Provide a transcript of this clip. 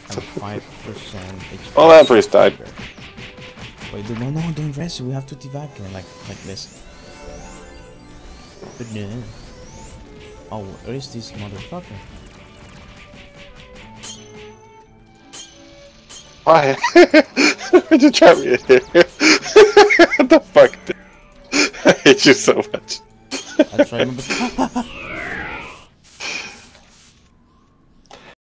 and 5% HP. Oh, that priest died. Wait, no, don't rest. We have to divide her like this. But no. Oh, where is this motherfucker? Why? Why'd you trap me in here? What the fuck, dude? I hate you so much. I'll try my best.